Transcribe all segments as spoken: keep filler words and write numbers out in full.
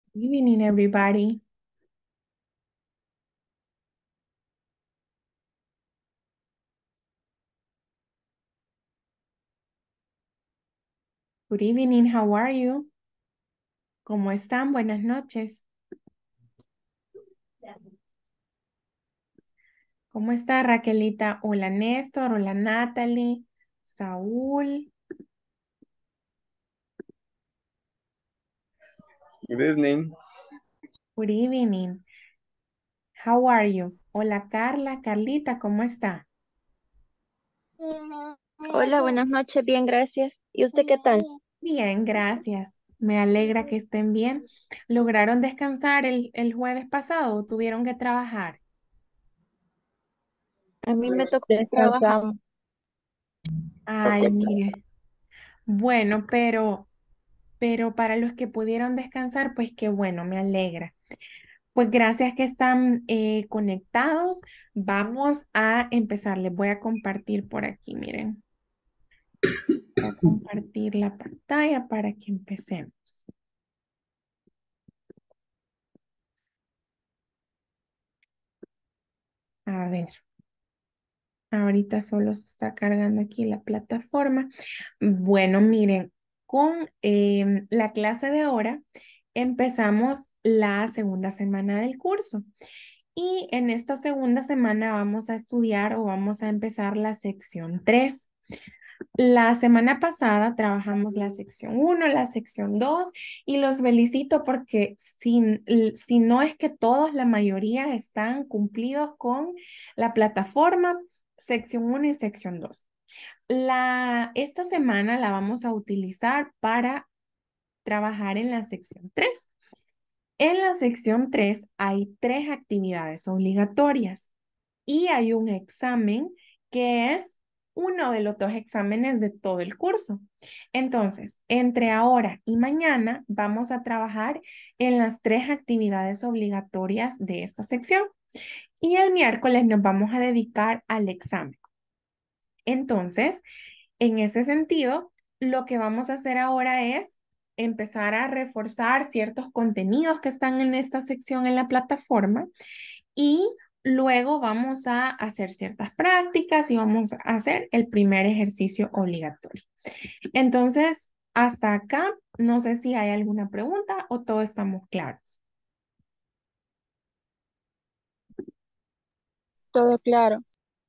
Good evening, everybody. Good evening, how are you? ¿Cómo están? Buenas noches. ¿Cómo está Raquelita? Hola Néstor, hola Natalie, Saúl. Good evening. Good evening. How are you? Hola Carla, Carlita, ¿cómo está? Hola, buenas noches, bien, gracias. ¿Y usted qué tal? Bien, gracias. Me alegra que estén bien. ¿Lograron descansar el, el jueves pasado o tuvieron que trabajar? A mí me tocó trabajar. Descansamos. Ay, mire. Bueno, pero, pero para los que pudieron descansar, pues qué bueno, me alegra. Pues gracias que están eh, conectados. Vamos a empezar. Les voy a compartir por aquí, miren. Voy a compartir la pantalla para que empecemos. A ver, ahorita solo se está cargando aquí la plataforma. Bueno, miren, con em, la clase de ahora empezamos la segunda semana del curso. Y en esta segunda semana vamos a estudiar o vamos a empezar la sección tres. La semana pasada trabajamos la sección uno, la sección dos y los felicito porque si, si no es que todos, la mayoría están cumplidos con la plataforma sección uno y sección dos. La, esta semana la vamos a utilizar para trabajar en la sección tres. En la sección tres hay tres actividades obligatorias y hay un examen que es uno de los dos exámenes de todo el curso. Entonces, entre ahora y mañana vamos a trabajar en las tres actividades obligatorias de esta sección y el miércoles nos vamos a dedicar al examen. Entonces, en ese sentido, lo que vamos a hacer ahora es empezar a reforzar ciertos contenidos que están en esta sección en la plataforma y luego vamos a hacer ciertas prácticas y vamos a hacer el primer ejercicio obligatorio. Entonces, hasta acá, no sé si hay alguna pregunta o todos estamos claros. Todo claro.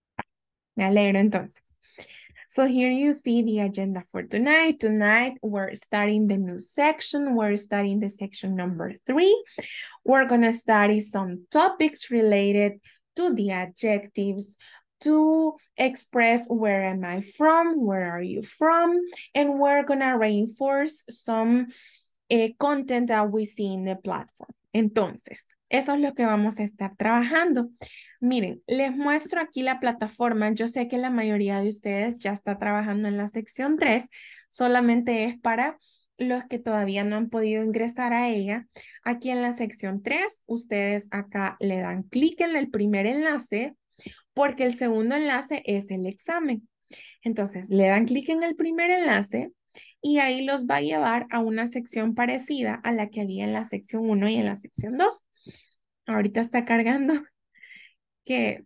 Me alegro entonces. So here you see the agenda for tonight. Tonight, we're starting the new section. We're starting the section number three. We're going to study some topics related to the adjectives, to express where am I from, where are you from, and we're going to reinforce some uh, content that we see in the platform. Entonces, eso es lo que vamos a estar trabajando. Miren, les muestro aquí la plataforma. Yo sé que la mayoría de ustedes ya está trabajando en la sección tres, solamente es para los que todavía no han podido ingresar a ella. Aquí en la sección tres, ustedes acá le dan clic en el primer enlace porque el segundo enlace es el examen. Entonces, le dan clic en el primer enlace y ahí los va a llevar a una sección parecida a la que había en la sección uno y en la sección dos. Ahorita está cargando que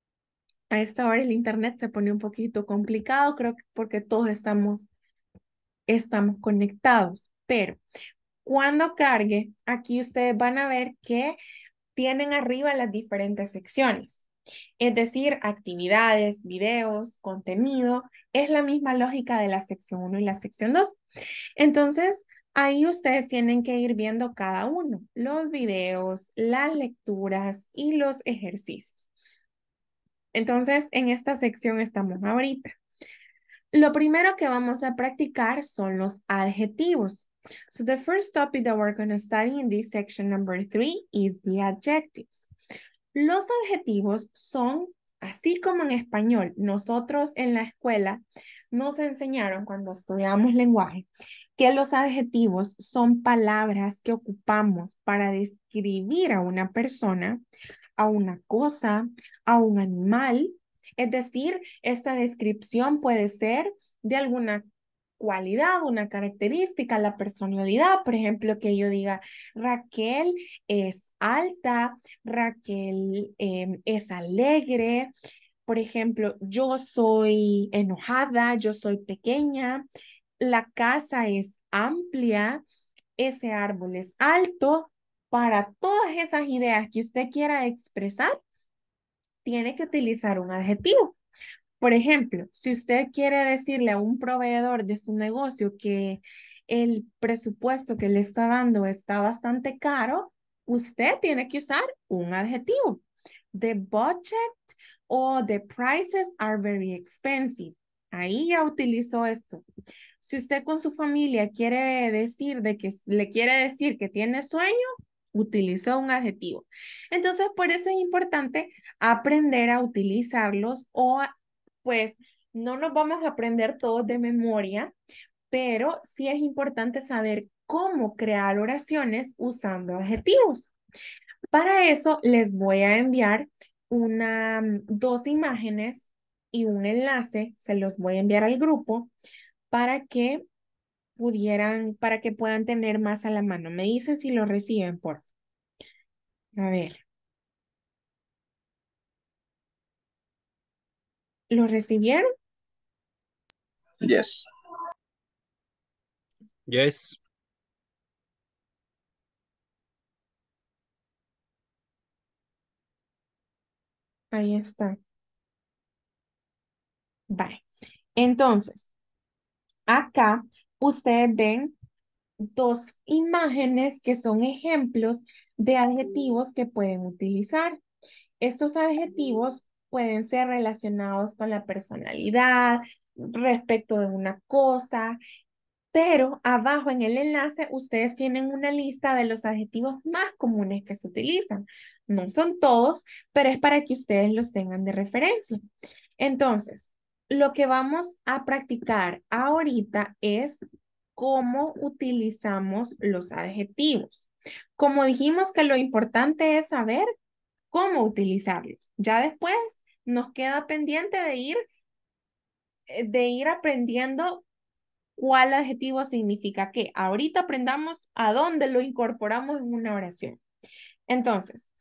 a esta hora el internet se pone un poquito complicado, creo que porque todos estamos, estamos conectados, pero cuando cargue, aquí ustedes van a ver que tienen arriba las diferentes secciones. Es decir, actividades, videos, contenido. Es la misma lógica de la sección uno y la sección dos. Entonces, ahí ustedes tienen que ir viendo cada uno, los videos, las lecturas y los ejercicios. Entonces, en esta sección estamos ahorita. Lo primero que vamos a practicar son los adjetivos. So the first topic that we're going to study in this section number three is the adjectives. Los adjetivos son, así como en español, nosotros en la escuela nos enseñaron cuando estudiamos lenguaje que los adjetivos son palabras que ocupamos para describir a una persona, a una cosa, a un animal. Es decir, esta descripción puede ser de alguna cualidad, una característica, la personalidad. Por ejemplo, que yo diga, Raquel es alta, Raquel em, es alegre. Por ejemplo, yo soy enojada, yo soy pequeña, la casa es amplia, ese árbol es alto. Para todas esas ideas que usted quiera expresar, tiene que utilizar un adjetivo. Por ejemplo, si usted quiere decirle a un proveedor de su negocio que el presupuesto que le está dando está bastante caro, usted tiene que usar un adjetivo. The budget o the prices are very expensive. Ahí ya utilizó esto. Si usted con su familia quiere decir de que le quiere decir que tiene sueño, utilizó un adjetivo. Entonces, por eso es importante aprender a utilizarlos o pues no nos vamos a aprender todos de memoria, pero sí es importante saber cómo crear oraciones usando adjetivos. Para eso les voy a enviar una, dos imágenes y un enlace, se los voy a enviar al grupo para que pudieran, para que puedan tener más a la mano. Me dicen si lo reciben, por favor. A ver. ¿Lo recibieron? Yes. Yes. Ahí está. Vale. Entonces, acá ustedes ven dos imágenes que son ejemplos de adjetivos que pueden utilizar. Estos adjetivos pueden ser relacionados con la personalidad, respecto de una cosa, pero abajo en el enlace ustedes tienen una lista de los adjetivos más comunes que se utilizan. No son todos, pero es para que ustedes los tengan de referencia. Entonces, lo que vamos a practicar ahorita es cómo utilizamos los adjetivos. Como dijimos que lo importante es saber cómo utilizarlos. Ya después nos queda pendiente de ir, eh, de ir aprendiendo cuál adjetivo significa qué. Ahorita aprendamos a dónde lo incorporamos en una oración. Entonces,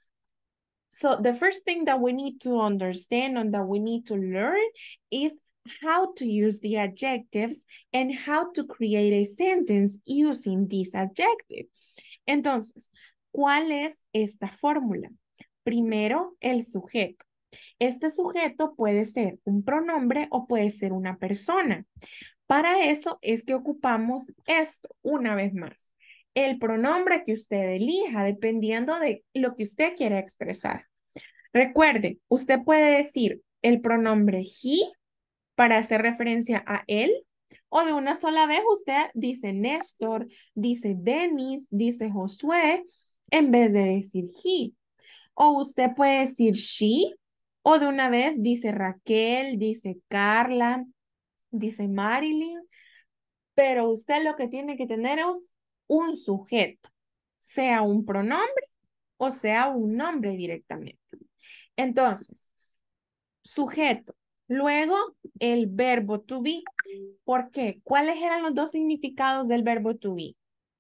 so the first thing that we need to understand and that we need to learn is how to use the adjectives and how to create a sentence using this adjective. Entonces, ¿cuál es esta fórmula? Primero, el sujeto. Este sujeto puede ser un pronombre o puede ser una persona. Para eso es que ocupamos esto una vez más. El pronombre que usted elija dependiendo de lo que usted quiera expresar. Recuerde, usted puede decir el pronombre he para hacer referencia a él o de una sola vez usted dice Néstor, dice Denis, dice Josué en vez de decir he. O usted puede decir she o de una vez dice Raquel, dice Carla, dice Marilyn. Pero usted lo que tiene que tener es un sujeto, sea un pronombre o sea un nombre directamente. Entonces, sujeto. Luego, el verbo to be. ¿Por qué? ¿Cuáles eran los dos significados del verbo to be?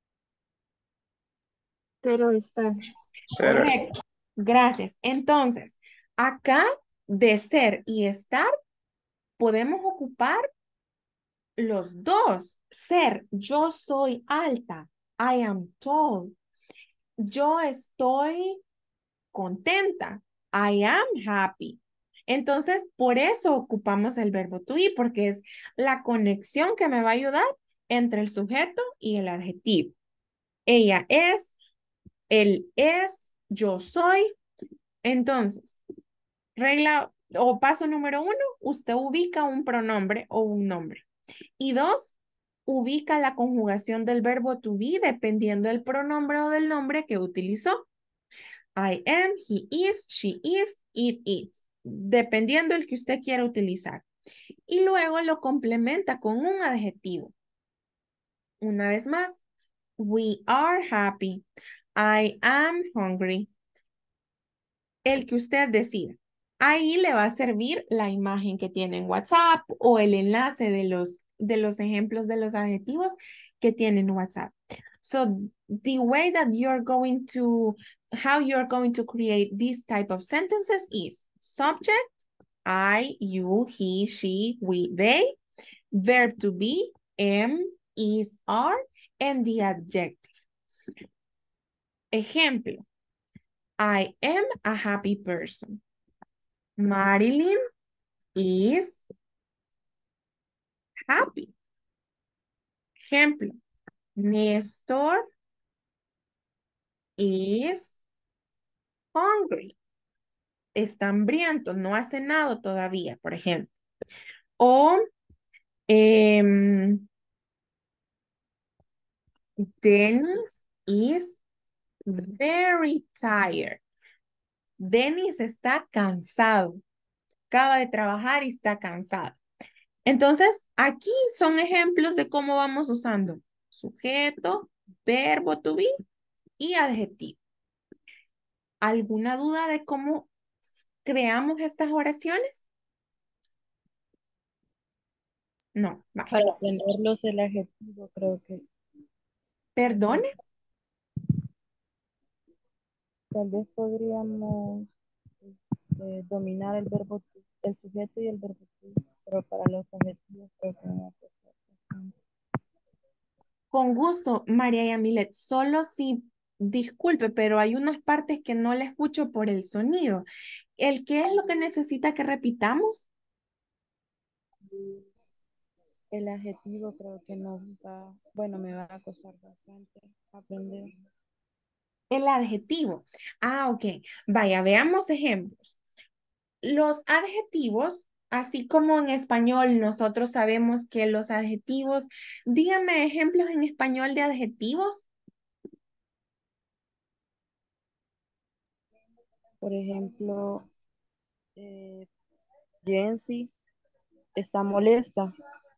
Pero está. Ser. Correcto. Gracias. Entonces, acá de ser y estar, podemos ocupar los dos. Ser, yo soy alta. I am tall. Yo estoy contenta. I am happy. Entonces, por eso ocupamos el verbo to be, porque es la conexión que me va a ayudar entre el sujeto y el adjetivo. Ella es, él es, yo soy. Entonces, regla o paso número uno, usted ubica un pronombre o un nombre. Y dos, ubica la conjugación del verbo to be dependiendo del pronombre o del nombre que utilizó. I am, he is, she is, it is. Dependiendo el que usted quiera utilizar. Y luego lo complementa con un adjetivo. Una vez más, we are happy. I am hungry. El que usted decida. Ahí le va a servir la imagen que tiene en WhatsApp o el enlace de los de los ejemplos de los adjetivos que tienen WhatsApp. So the way that you're going to, how you're going to create this type of sentences is subject, I, you, he, she, we, they, verb to be, am, is, are, and the adjective. Ejemplo, I am a happy person. Marilyn is happy. Ejemplo, Nestor is hungry. Está hambriento, no ha cenado todavía, por ejemplo. O em, Dennis is very tired. Dennis está cansado. Acaba de trabajar y está cansado. Entonces, aquí son ejemplos de cómo vamos usando sujeto, verbo to be y adjetivo. ¿Alguna duda de cómo creamos estas oraciones? No, va. Para aprenderlos el adjetivo, creo que Perdone. tal vez podríamos este, dominar el verbo, to- el sujeto y el verbo to, pero para los adjetivos creo que no va a costar bastante. Con gusto, María Yamilet. Solo si, disculpe, pero hay unas partes que no le escucho por el sonido. ¿El qué es lo que necesita que repitamos? El adjetivo creo que nos va, bueno, me va a costar bastante aprender. El adjetivo. Ah, ok. Vaya, veamos ejemplos. Los adjetivos, así como en español nosotros sabemos que los adjetivos, dígame ejemplos en español de adjetivos. Por ejemplo, eh, Jency está molesta.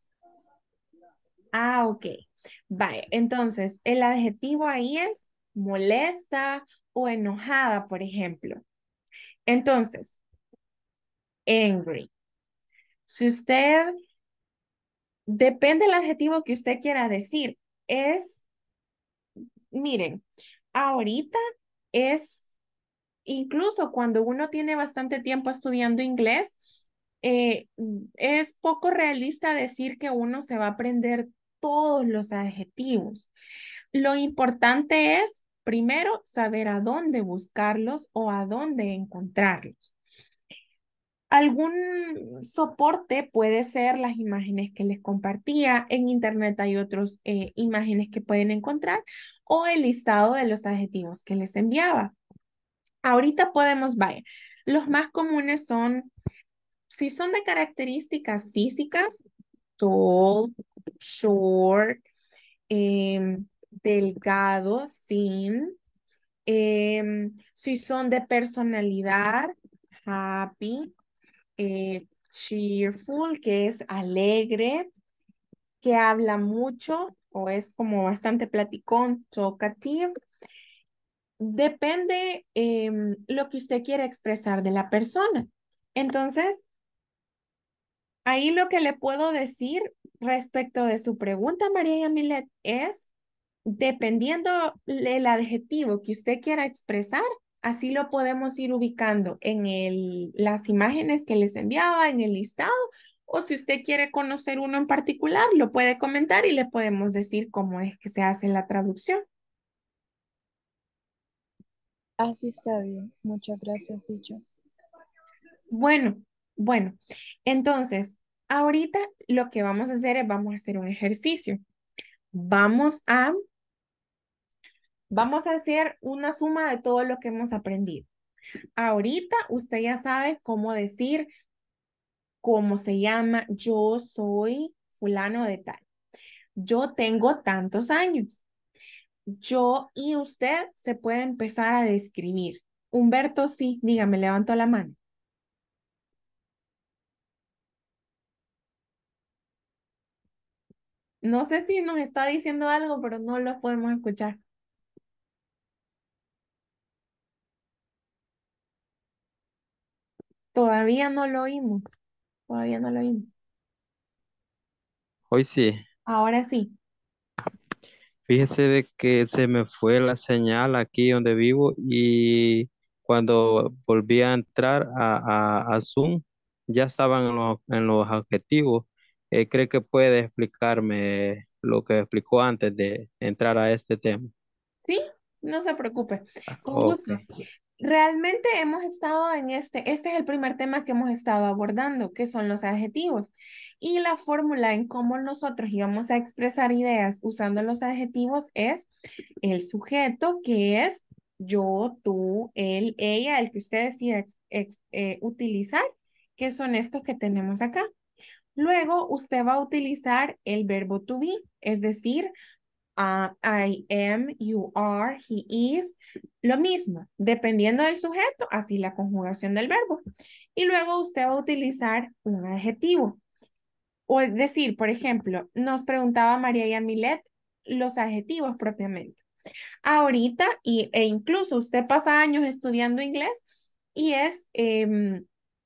Ah, ok. Vaya, entonces el adjetivo ahí es molesta o enojada, por ejemplo. Entonces, angry. Si usted, depende del adjetivo que usted quiera decir, es, miren, ahorita es, incluso cuando uno tiene bastante tiempo estudiando inglés, eh, es poco realista decir que uno se va a aprender todos los adjetivos. Lo importante es, primero, saber a dónde buscarlos o a dónde encontrarlos. Algún soporte puede ser las imágenes que les compartía. En internet hay otras imágenes que pueden encontrar o el listado de los adjetivos que les enviaba. Ahorita podemos ver. Los más comunes son, si son de características físicas, tall, short, em, delgado, thin. Em, si son de personalidad, happy, eh, cheerful, que es alegre, que habla mucho o es como bastante platicón, talkative. Depende em, lo que usted quiera expresar de la persona. Entonces, ahí lo que le puedo decir respecto de su pregunta, María Yamilet, es dependiendo el adjetivo que usted quiera expresar, así lo podemos ir ubicando en el, las imágenes que les enviaba, en el listado, o si usted quiere conocer uno en particular, lo puede comentar y le podemos decir cómo es que se hace la traducción. Así está bien. Muchas gracias, dicho. Bueno, bueno, entonces, ahorita lo que vamos a hacer es, vamos a hacer un ejercicio. Vamos a, vamos a hacer una suma de todo lo que hemos aprendido. Ahorita usted ya sabe cómo decir cómo se llama, yo soy fulano de tal. Yo tengo tantos años. Yo y usted se puede empezar a describir. Humberto, sí, dígame, levanto la mano. No sé si nos está diciendo algo, pero no lo podemos escuchar. Todavía no lo oímos. Todavía no lo oímos. Hoy sí. Ahora sí. Fíjese de que se me fue la señal aquí donde vivo y cuando volví a entrar a, a, a Zoom ya estaban en los, en los objetivos. Eh, ¿cree que puede explicarme lo que explicó antes de entrar a este tema? Sí, no se preocupe. Con Ok. gusto. Realmente hemos estado en este, este es el primer tema que hemos estado abordando, que son los adjetivos. Y la fórmula en cómo nosotros íbamos a expresar ideas usando los adjetivos es el sujeto, que es yo, tú, él, ella, el que usted decida ex- ex- eh, utilizar, que son estos que tenemos acá. Luego usted va a utilizar el verbo to be, es decir, ah, I am, you are, he is, lo mismo, dependiendo del sujeto, así la conjugación del verbo. Y luego usted va a utilizar un adjetivo. O es decir, por ejemplo, nos preguntaba María Yamilet los adjetivos propiamente. Ahorita, y, e incluso usted pasa años estudiando inglés y es... em,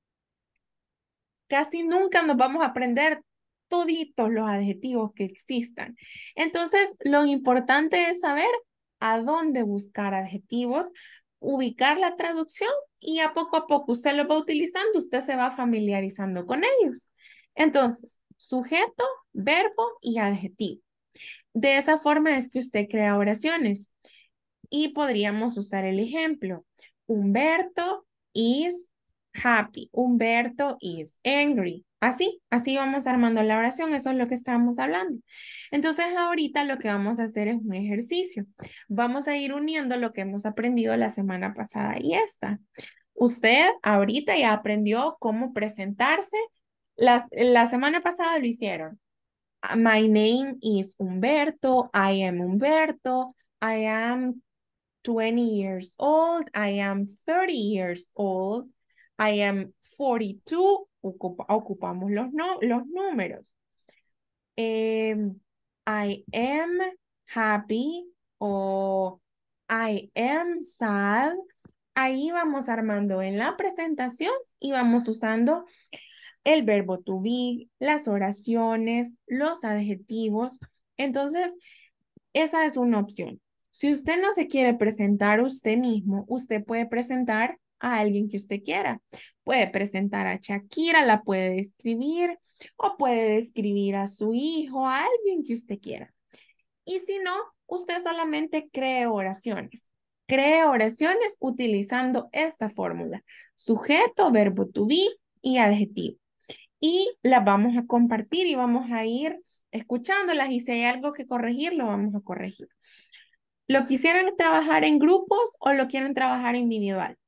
casi nunca nos vamos a aprender toditos los adjetivos que existan. Entonces, lo importante es saber a dónde buscar adjetivos, ubicar la traducción y a poco a poco usted los va utilizando, usted se va familiarizando con ellos. Entonces, sujeto, verbo y adjetivo. De esa forma es que usted crea oraciones y podríamos usar el ejemplo. Humberto is happy. Humberto is angry. Así, así vamos armando la oración. Eso es lo que estábamos hablando. Entonces, ahorita lo que vamos a hacer es un ejercicio. Vamos a ir uniendo lo que hemos aprendido la semana pasada y esta. Usted ahorita ya aprendió cómo presentarse. Las- la semana pasada lo hicieron. My name is Humberto. I am Humberto. I am twenty years old. I am thirty years old. I am forty-two. Ocupa- ocupamos los, no, los números. Em, I am happy o I am sad. Ahí vamos armando en la presentación y vamos usando el verbo to be, las oraciones, los adjetivos. Entonces, esa es una opción. Si usted no se quiere presentar usted mismo, usted puede presentar a alguien que usted quiera. Puede presentar a Shakira, la puede describir o puede describir a su hijo, a alguien que usted quiera. Y si no, usted solamente cree oraciones. Cree oraciones utilizando esta fórmula. Sujeto, verbo to be y adjetivo. Y las vamos a compartir y vamos a ir escuchándolas y si hay algo que corregir, lo vamos a corregir. ¿Lo quisieran trabajar en grupos o lo quieren trabajar individual?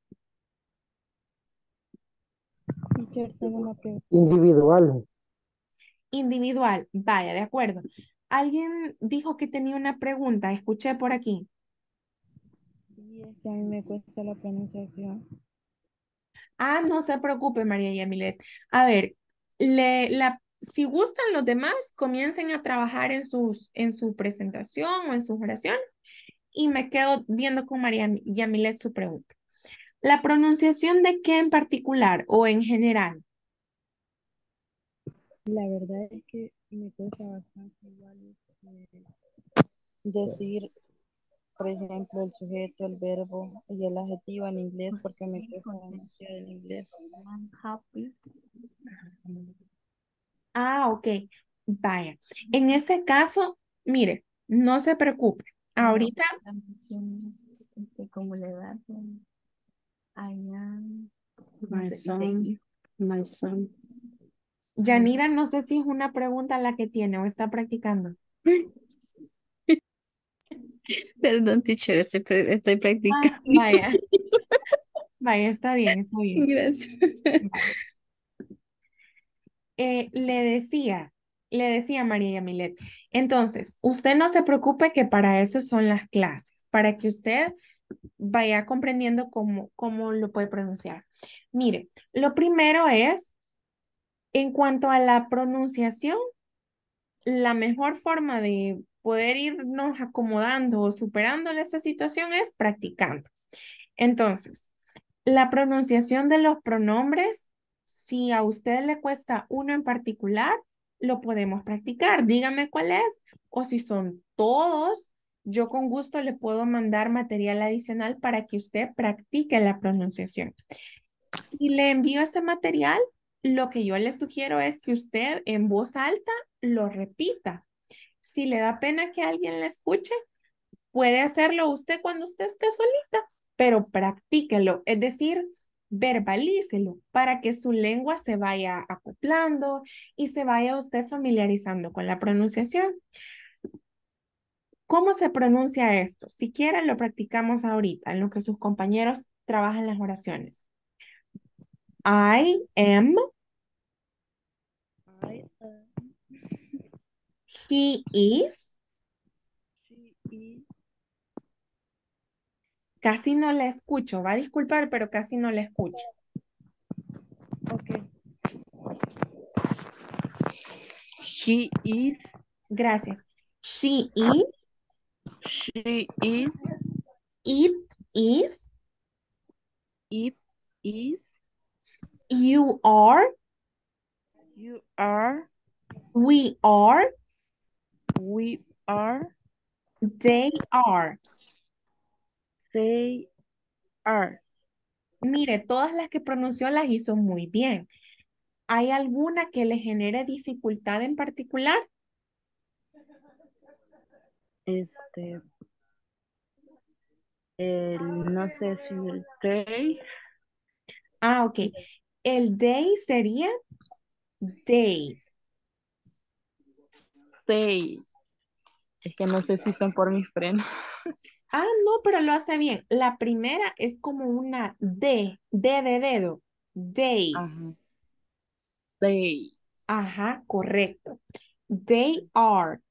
Teacher, tengo una pregunta. Individual. Individual, vaya, de acuerdo. Alguien dijo que tenía una pregunta, escuché por aquí. Sí, es que a mí me cuesta la pronunciación. Ah, no se preocupe, María Yamilet. A ver, le, la, si gustan los demás, comiencen a trabajar en, sus, en su presentación o en sus oraciones y me quedo viendo con María Yamilet su pregunta. ¿La pronunciación de qué en particular o en general? La verdad es que me cuesta bastante igual eh, decir, por ejemplo, el sujeto, el verbo y el adjetivo en inglés porque me cuesta demasiado el inglés. Ah, ok. Vaya. En ese caso, mire, no se preocupe. Ahorita, Este, como le da, I am, no my sé, son, my son. Yanira, no sé si es una pregunta la que tiene o está practicando. Perdón, teacher, estoy, pre- estoy Ah, practicando. vaya, vaya, está bien, está bien. Gracias. Vaya. Eh, le decía, le decía María Yamilet, entonces, usted no se preocupe que para eso son las clases, para que usted vaya comprendiendo cómo, cómo lo puede pronunciar. Mire, lo primero es, en cuanto a la pronunciación, la mejor forma de poder irnos acomodando o superando esa situación es practicando. Entonces, la pronunciación de los pronombres, si a usted le cuesta uno en particular, lo podemos practicar. Dígame cuál es. O si son todos, yo con gusto le puedo mandar material adicional para que usted practique la pronunciación. Si le envío ese material, lo que yo le sugiero es que usted en voz alta lo repita. Si le da pena que alguien le escuche, puede hacerlo usted cuando usted esté solita, pero practíquelo, es decir, verbalícelo para que su lengua se vaya acoplando y se vaya usted familiarizando con la pronunciación. ¿Cómo se pronuncia esto? Si quieren, lo practicamos ahorita en lo que sus compañeros trabajan las oraciones. I am, I am, he is, she is, casi no le escucho, va a disculpar, pero casi no le escucho. okay. She is, Gracias. She is, she is, it is, it is, you are, you are, we are, we are, they are. they are. Mire, todas las que pronunció las hizo muy bien. ¿Hay alguna que le genere dificultad en particular? Este, el, no sé si el they, Ah, ok. El day sería day. they. Es que no sé si son por mis frenos. Ah, no, pero lo hace bien. La primera es como una D, D de dedo. Day. Ajá. They, Ajá, correcto. They are.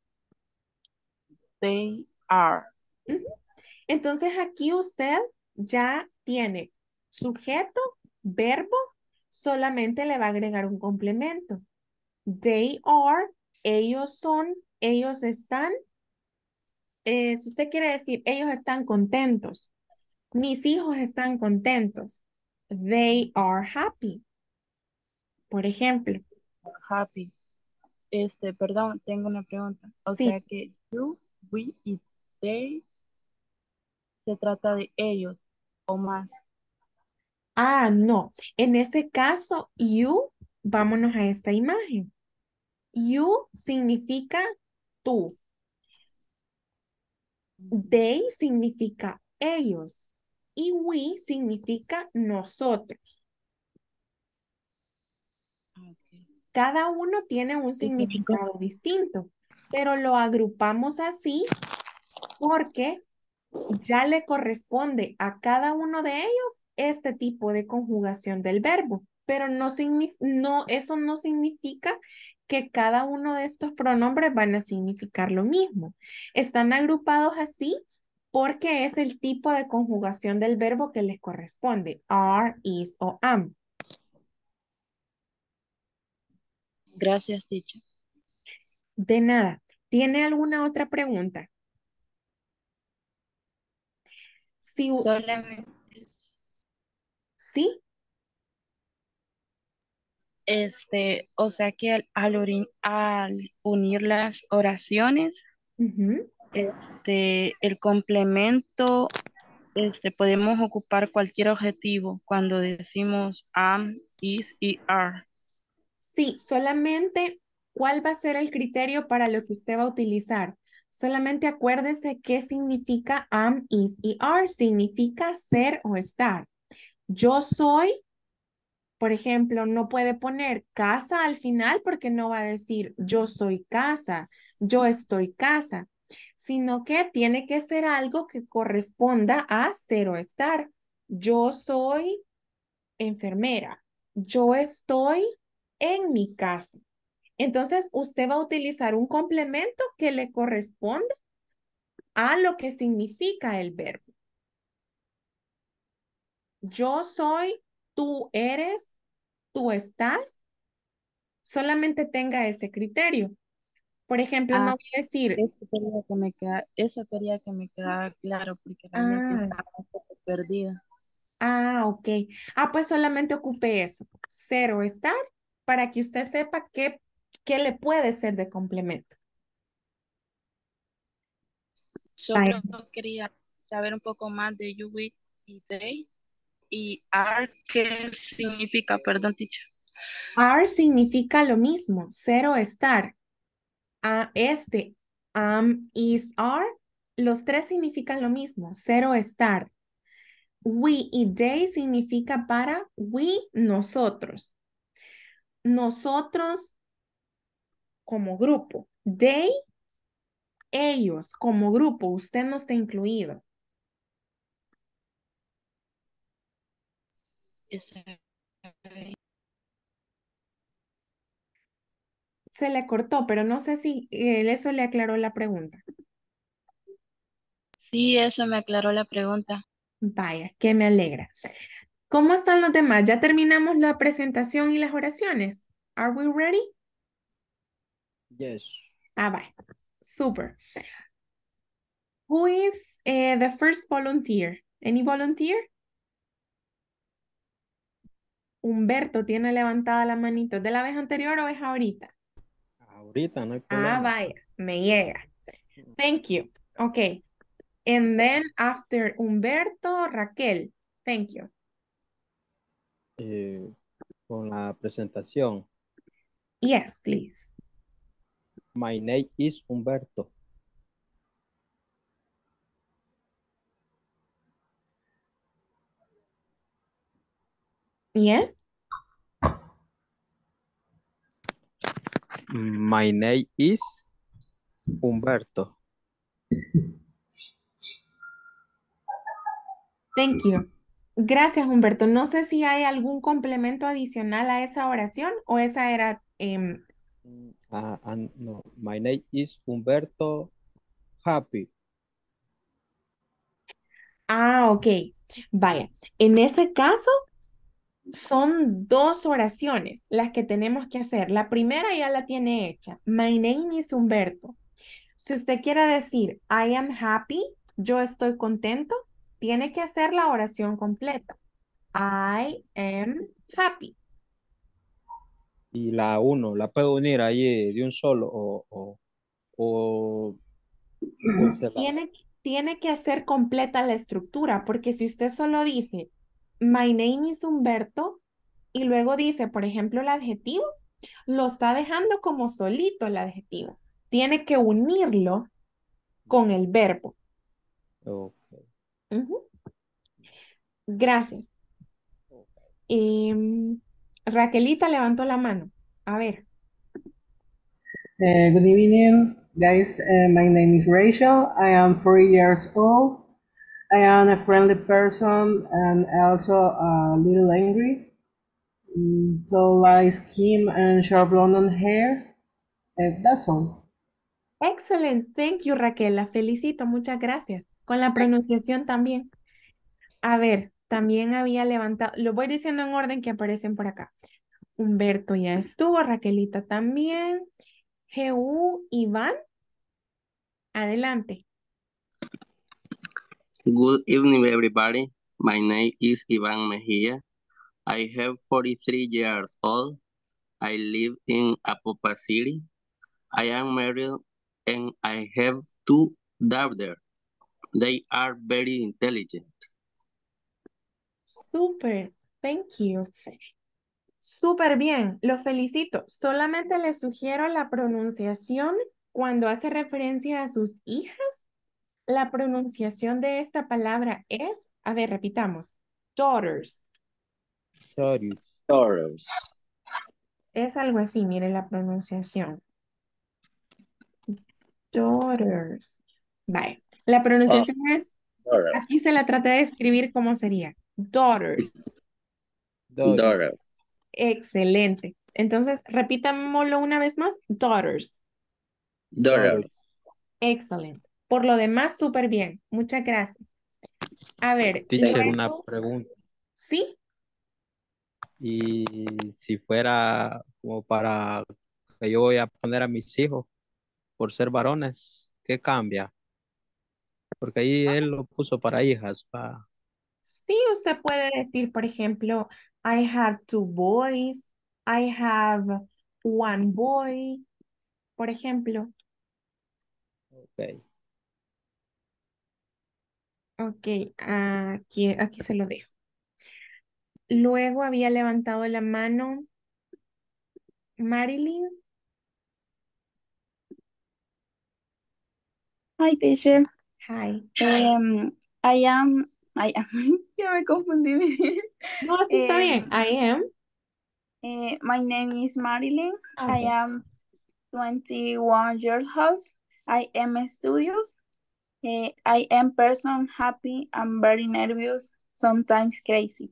they are. Ujú. Entonces aquí usted ya tiene sujeto, verbo, solamente le va a agregar un complemento. They are, ellos son, ellos están. Eh, si usted quiere decir, ellos están contentos. Mis hijos están contentos. They are happy. Por ejemplo, Happy. Este, perdón, tengo una pregunta. O sí. sea que you, we y they se trata de ellos o más. Ah, no. En ese caso, you, vámonos a esta imagen. You significa tú. They significa ellos. Y we significa nosotros. Okay. Cada uno tiene un ¿Y significa? significado distinto, pero lo agrupamos así porque ya le corresponde a cada uno de ellos este tipo de conjugación del verbo, pero no, signif- no, eso no significa que cada uno de estos pronombres van a significar lo mismo. Están agrupados así porque es el tipo de conjugación del verbo que les corresponde, are, is o am. Gracias, teacher. De nada. ¿Tiene alguna otra pregunta? Sí, u- Solamente, sí. este, o sea que al, al ori- al unir las oraciones, Ujú. este, el complemento, este, podemos ocupar cualquier objetivo cuando decimos am, is y are. Sí, solamente cuál va a ser el criterio para lo que usted va a utilizar. Solamente acuérdese qué significa am, is y are. Significa ser o estar. Yo soy, por ejemplo, no puede poner casa al final porque no va a decir yo soy casa, yo estoy casa, sino que tiene que ser algo que corresponda a ser o estar. Yo soy enfermera. Yo estoy en mi casa. Entonces, usted va a utilizar un complemento que le corresponde a lo que significa el verbo. Yo soy, tú eres, tú estás. Solamente tenga ese criterio. Por ejemplo, no Ah, voy a decir, eso quería que me queda, eso quería que me quedara claro porque realmente ah, estaba un poco perdida. ah, ok. Ah, pues solamente ocupe eso. Ser o estar para que usted sepa qué, ¿Qué le puede ser de complemento? Solo quería saber un poco más de you, we y they. Y are, ¿qué significa? Perdón, teacher. Are significa lo mismo, ser o estar. A este, am, is, are, los tres significan lo mismo, ser o estar. We y they significa para we, nosotros. Nosotros como grupo. They, ellos como grupo. Usted no está incluido. Ese- Se le cortó, pero no sé si eh, eso le aclaró la pregunta. Sí, eso me aclaró la pregunta. Vaya, que me alegra. ¿Cómo están los demás? ¿Ya terminamos la presentación y las oraciones? Are we ready? Yes. Ah, vaya. Super. Who is eh, the first volunteer? Any volunteer? Humberto tiene levantada la manito. ¿Es de la vez anterior o es ahorita? Ahorita no hay Ah, problema. vaya, me llega. Thank you. Okay. And then after Humberto, Raquel. Thank you. Eh, con la presentación. Yes, please. My name is Humberto. Yes. My name is Humberto. Thank you. Gracias, Humberto. No sé si hay algún complemento adicional a esa oración o esa era... em, Ah, ah, no. My name is Humberto Happy. ah, ok. Vaya. En ese caso, son dos oraciones las que tenemos que hacer. La primera ya la tiene hecha. My name is Humberto. Si usted quiere decir I am happy, yo estoy contento, tiene que hacer la oración completa. I am happy. Y la uno, ¿la puedo unir ahí de un solo o, o, o, o se la... Tiene, tiene que hacer completa la estructura, porque si usted solo dice My name is Humberto y luego dice, por ejemplo, el adjetivo, lo está dejando como solito el adjetivo. Tiene que unirlo con el verbo. Ok. Ujú. Gracias. Em, Raquelita levantó la mano. A ver. Uh, good evening, guys. Uh, my name is Rachel. I am three years old. I am a friendly person and also a little angry. Mm, The light skin and short blonde hair. Uh, that's all. Excellent. Thank you, Raquel. La felicito. Muchas gracias. Con la pronunciación también. A ver, también había levantado, lo voy diciendo en orden que aparecen por acá. Humberto ya estuvo, Raquelita también. G U, Iván, adelante. Good evening, everybody. My name is Ivan Mejia. I have forty-three years old. I live in Apopa City. I am married and I have two daughters. They are very intelligent. Súper, thank you. Súper bien, lo felicito. Solamente le sugiero la pronunciación cuando hace referencia a sus hijas. La pronunciación de esta palabra es, a ver, repitamos, daughters. Sorry. Daughters. Es algo así, mire la pronunciación. Daughters. Vale. La pronunciación es, Daughters. aquí se la trata de escribir cómo sería. Daughters. Dory. Daughters. Excelente. Entonces, repitámoslo una vez más. Daughters. Daughters. Excelente. Por lo demás, súper bien. Muchas gracias. A ver, Teacher, una luego, pregunta. ¿sí? Y si fuera como para que yo voy a poner a mis hijos por ser varones, ¿qué cambia? Porque ahí él lo puso para hijas. Pa. Sí, usted puede decir, por ejemplo, I have two boys, I have one boy, por ejemplo. Ok. Ok, aquí, aquí se lo dejo. Luego había levantado la mano Marilyn. Hi, teacher. Hi. Um, I am, I am, ya me confundí. No, así está Eh, bien. I am. eh, my name is Marilyn. Ah, I ok. am twenty-one years old. I am a student. Eh, I am person happy and very nervous, sometimes crazy.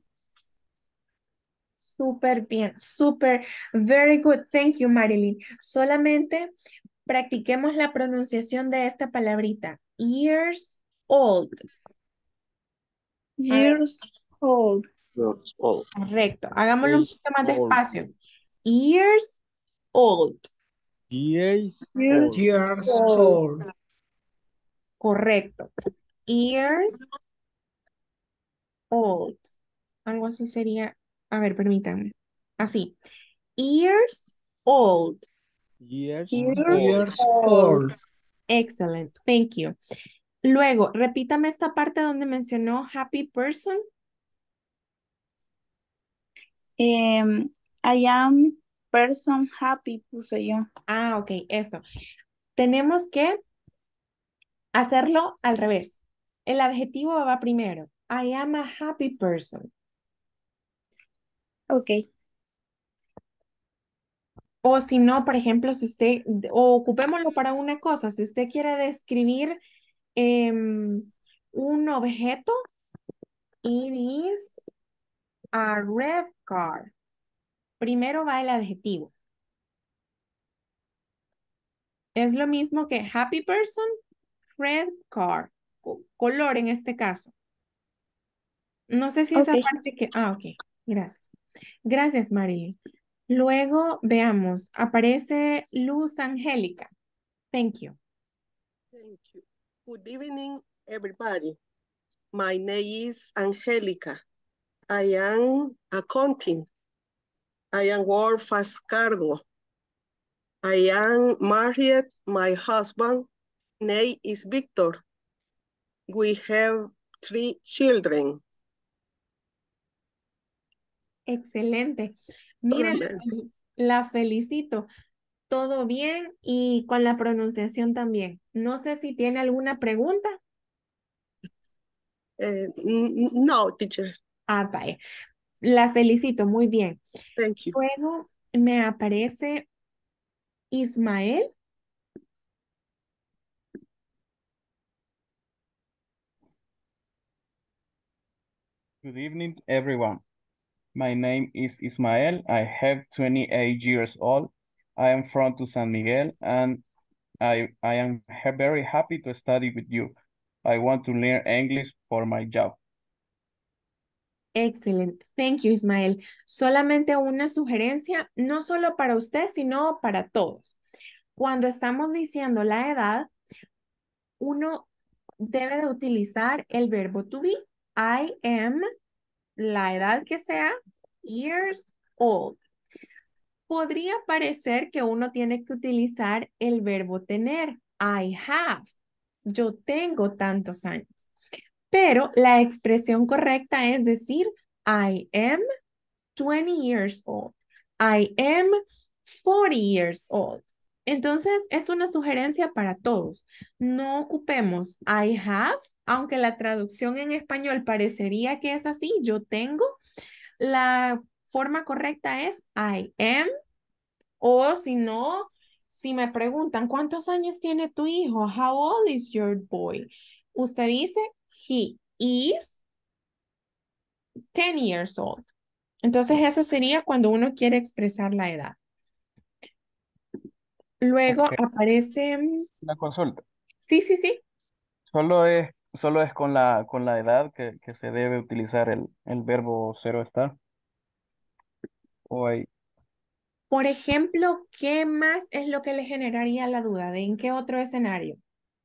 Súper bien, súper, very good. Thank you, Marilyn. Solamente practiquemos la pronunciación de esta palabrita. Years old. A ver, Years old. Years old. correcto. Hagámoslo un Years poquito más old. despacio. Years old. Years Years old. Years old. old. Correcto. Years old. Algo así sería. A ver, permítanme. Así. Years old. Years Years old. Years old. old. Excellent. Thank you. Luego, repítame esta parte donde mencionó happy person. Um, I am person happy, puse yo. Ah, ok, eso. Tenemos que hacerlo al revés. El adjetivo va primero. I am a happy person. Ok, O si no, por ejemplo, si usted, o ocupémoslo para una cosa, si usted quiere describir em, un objeto, it is a red car. Primero va el adjetivo. Es lo mismo que happy person, red car. Co- color en este caso. No sé si esa ok. parte que... Ah, ok. Gracias. Gracias, Marilyn. Luego, veamos. Aparece Luz Angélica. Thank you. Thank you. Good evening, everybody. My name is Angelica. I am accounting. I am work fast cargo. I am married. My husband name is Victor. We have three children. Excelente. Mira, la, Solamente. fel- la felicito. Todo bien y con la pronunciación también. No sé si tiene alguna pregunta. Uh, n- no, teacher. Ah, vaya. La felicito, muy bien. Thank you. Luego me aparece Ismael. Good evening, everyone. My name is Ismael. I have twenty-eight years old. I am from to San Miguel, and I, I am ha- very happy to study with you. I want to learn English for my job. Excelente. Thank you, Ismael. Solamente una sugerencia, no solo para usted, sino para todos. Cuando estamos diciendo la edad, uno debe de utilizar el verbo to be. I am, la edad que sea, years old. Podría parecer que uno tiene que utilizar el verbo tener. I have. Yo tengo tantos años. Pero la expresión correcta es decir, I am twenty years old. I am forty years old. Entonces, es una sugerencia para todos. No ocupemos I have, aunque la traducción en español parecería que es así, yo tengo. La forma correcta es I am, o si no, si me preguntan, ¿cuántos años tiene tu hijo? How old is your boy? Usted dice, he is ten years old. Entonces, eso sería cuando uno quiere expresar la edad. Luego Ok, aparece, una consulta. sí, sí, sí. Solo es, solo es con la, con la edad que, que se debe utilizar el, el verbo cero estar. O hay, Por ejemplo, ¿qué más es lo que le generaría la duda? ¿De en qué otro escenario?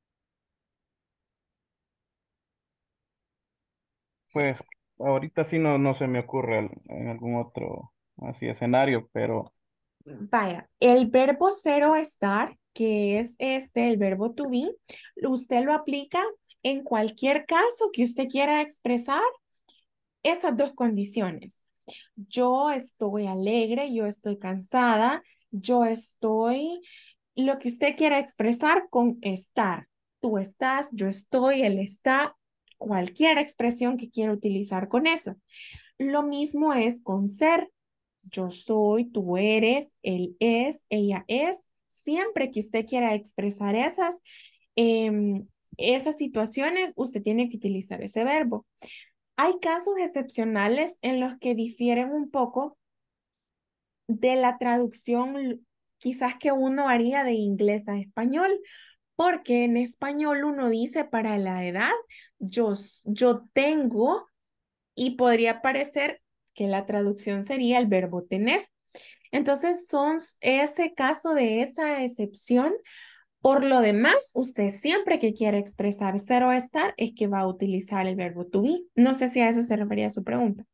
pues ahorita sí no, no se me ocurre al- en algún otro así escenario, pero Vaya, el verbo ser o estar, que es este, el verbo to be, usted lo aplica en cualquier caso que usted quiera expresar esas dos condiciones. Yo estoy alegre, yo estoy cansada, yo estoy, lo que usted quiera expresar con estar. Tú estás, yo estoy, él está, cualquier expresión que quiera utilizar con eso. Lo mismo es con ser. Yo soy, tú eres, él es, ella es. Siempre que usted quiera expresar esas, em, esas situaciones, usted tiene que utilizar ese verbo. Hay casos excepcionales en los que difieren un poco de la traducción quizás que uno haría de inglés a español, porque en español uno dice para la edad, yo, s- yo tengo y podría parecer que la traducción sería el verbo tener. Entonces, son s- ese caso de esa excepción. Por lo demás, usted siempre que quiera expresar ser o estar es que va a utilizar el verbo to be. No sé si a eso se refería su pregunta.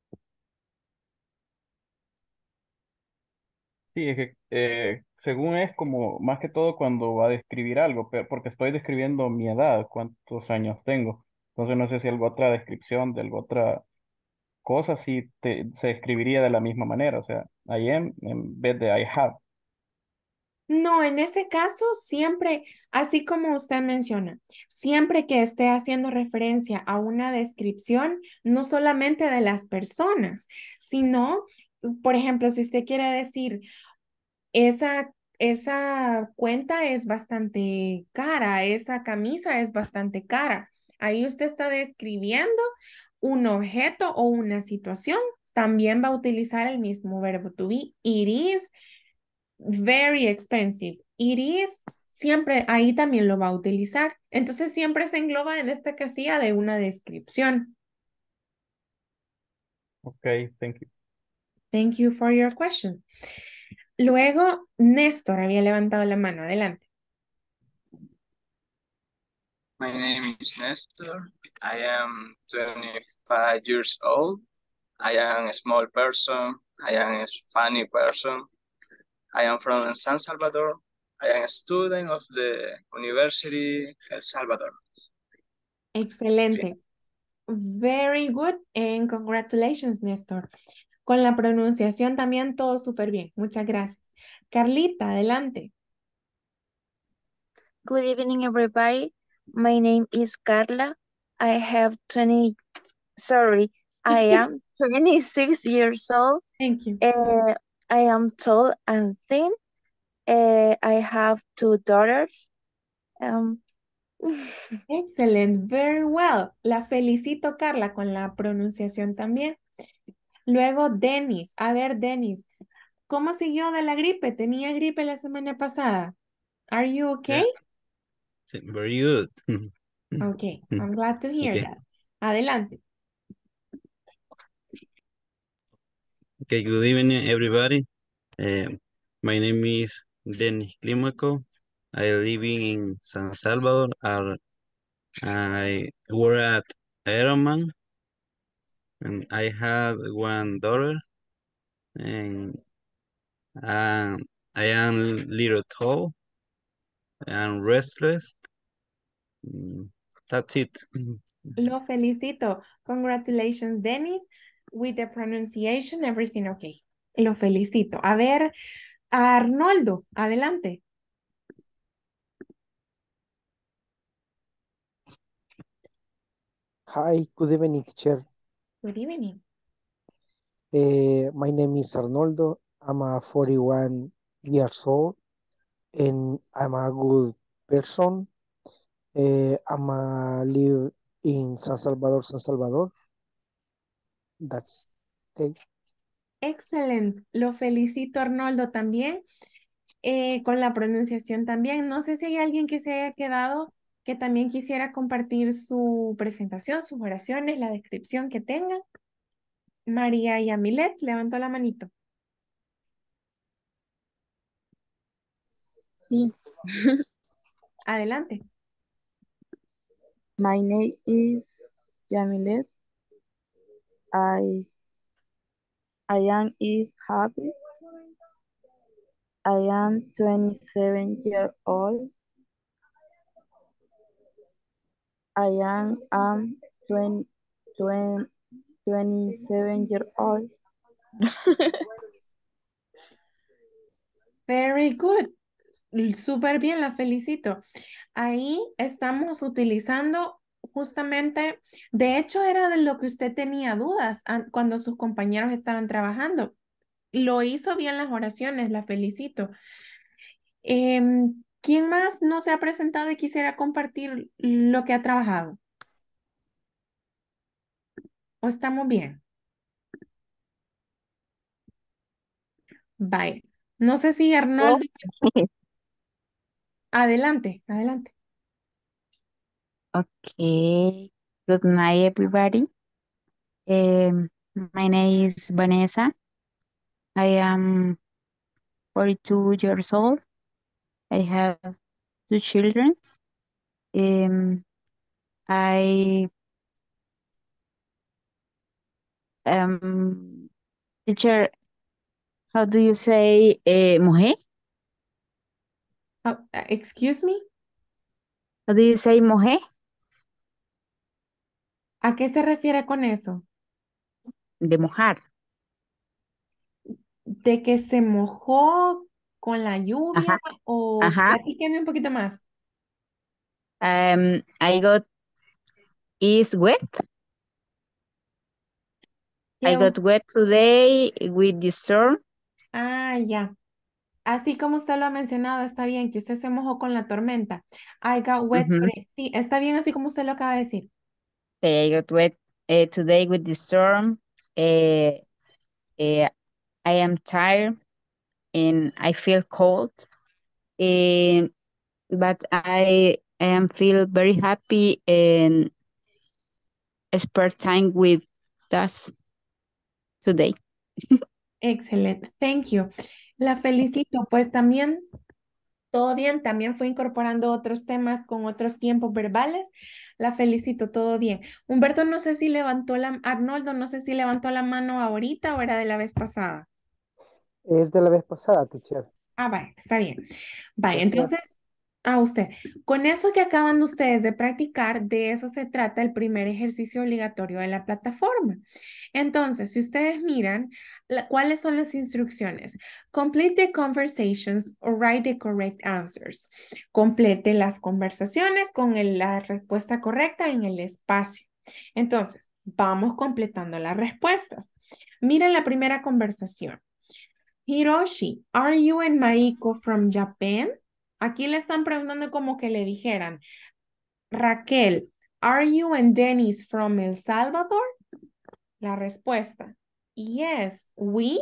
Sí, es que eh, según es como más que todo cuando va a describir algo, pero porque estoy describiendo mi edad, cuántos años tengo. Entonces no sé si alguna otra descripción de alguna otra cosa sí te- se escribiría de la misma manera, o sea, I am en vez de I have. No, en ese caso, siempre, así como usted menciona, siempre que esté haciendo referencia a una descripción, no solamente de las personas, sino, por ejemplo, si usted quiere decir, esa, esa cuenta es bastante cara, esa camisa es bastante cara, ahí usted está describiendo un objeto o una situación, también va a utilizar el mismo verbo to be. It is very expensive. It is, siempre ahí también lo va a utilizar. Entonces siempre se engloba en esta casilla de una descripción. Ok, thank you. Thank you for your question. Luego, Néstor había levantado la mano. Adelante. My name is Nestor. I am twenty-five years old. I am a small person. I am a funny person. I am from San Salvador. I am a student of the University El Salvador. Excelente. Very good and congratulations, Néstor. Con la pronunciación también todo súper bien. Muchas gracias. Carlita, adelante. Good evening, everybody. My name is Carla. I have twenty, sorry, I am twenty-six years old. Thank you. Uh, I am tall and thin. Uh, I have two daughters. Um, Excellent, very well. La felicito, Carla, con la pronunciación también. Luego, Denis. A ver, Denis, ¿cómo siguió de la gripe? ¿Tenía gripe la semana pasada? Are you okay? Yeah, very good. Okay, I'm glad to hear Okay. that. Adelante. Okay, good evening, everybody. Uh, my name is Denis Climaco. I live in San Salvador. I, I work at Ironman, and I have one daughter, and um, I am little tall and restless. Mm, That's it. Lo felicito. Congratulations, Denis. With the pronunciation, everything okay. Lo felicito. A ver, Arnoldo, adelante. Hi, good evening, teacher. Good evening. Uh, my name is Arnoldo. I'm a forty-one years old and I'm a good person. Uh, I'm a live in San Salvador, San Salvador. That's okay. Excelente. Lo felicito, Arnoldo, también. Eh, con la pronunciación también. No sé si hay alguien que se haya quedado que también quisiera compartir su presentación, sus oraciones, la descripción que tengan. María Yamilet levantó la manito. Sí. Adelante. My name is Yamilet. I I am is happy. I am twenty-seven years old. I am um, twenty, twenty, twenty-seven years old. Very good. Súper bien, la felicito. Ahí estamos utilizando justamente, de hecho era de lo que usted tenía dudas an- cuando sus compañeros estaban trabajando. Lo hizo bien las oraciones, la felicito. Em, ¿quién más no se ha presentado y quisiera compartir lo que ha trabajado? ¿O estamos bien? Bye. No sé si Oh. Arnoldo, adelante, adelante. Okay. Good night, everybody. Um, my name is Vanessa. I am forty-two years old. I have two children. Um, I am teacher. How do you say eh, mujer? Oh, uh, excuse me, How do you say mujer? ¿a qué se refiere con eso? De mojar. ¿De que se mojó con la lluvia Ajá. o Ajá. platíqueme un poquito más? Um, I got is wet. I Que got us- wet today with the storm. Ah, ya. Así como usted lo ha mencionado, está bien que usted se mojó con la tormenta. I got wet Mhm. today. Sí, está bien así como usted lo acaba de decir. I got wet uh, today with the storm. Uh, uh, I am tired and I feel cold. Uh, but I am feel very happy and spare time with us today. Excelente, thank you. La felicito, pues también, todo bien, también fue incorporando otros temas con otros tiempos verbales. La felicito, todo bien. Humberto, no sé si levantó la, Arnoldo, no sé si levantó la mano ahorita o era de la vez pasada. Es de la vez pasada, teacher. Ah, vaya, está bien. Vaya, Gracias. entonces, a usted, con eso que acaban ustedes de practicar, de eso se trata el primer ejercicio obligatorio de la plataforma. Entonces, si ustedes miran, la- ¿cuáles son las instrucciones? Complete the conversations or write the correct answers. Complete las conversaciones con el- la respuesta correcta en el espacio. Entonces, vamos completando las respuestas. Miren la primera conversación. Hiroshi, are you and Maiko from Japan? Aquí le están preguntando como que le dijeran, Raquel, are you and Dennis from El Salvador? La respuesta, yes, we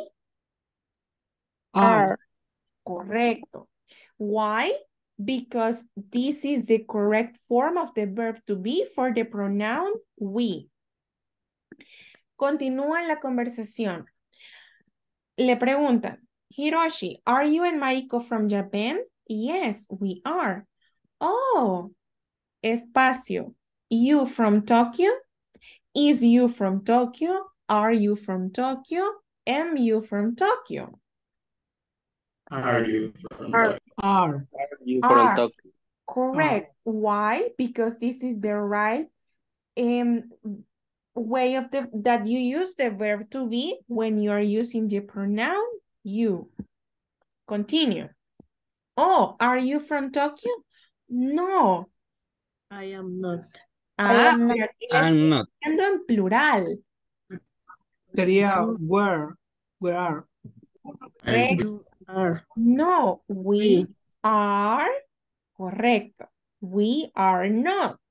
Are. are. Correcto. Why? Because this is the correct form of the verb to be for the pronoun we. Continúa la conversación. Le preguntan, Hiroshi, are you and Maiko from Japan? Yes, we are. Oh, espacio. You from Tokyo? Is you from Tokyo? Are you from Tokyo? Am you from Tokyo? Are you from Are. Tokyo? Are. You from Are. Tokyo. Correct. Why? Because this is the right um, way of the that you use the verb to be when you are using the pronoun you. Continue. Oh, are you from Tokyo? No. I am not. I Ah, am not. pero aquí le I'm estoy not. diciendo en plural. Sería where. Where are. Are Correcto. You are. No, we We. are. Correcto. We are not.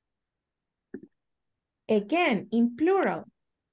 Again, in plural.